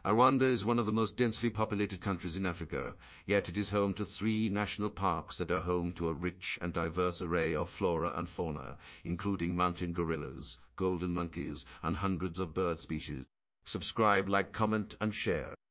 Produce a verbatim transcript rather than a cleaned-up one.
Rwanda is one of the most densely populated countries in Africa, yet it is home to three national parks that are home to a rich and diverse array of flora and fauna, including mountain gorillas, golden monkeys, and hundreds of bird species. Subscribe, like, comment, and share.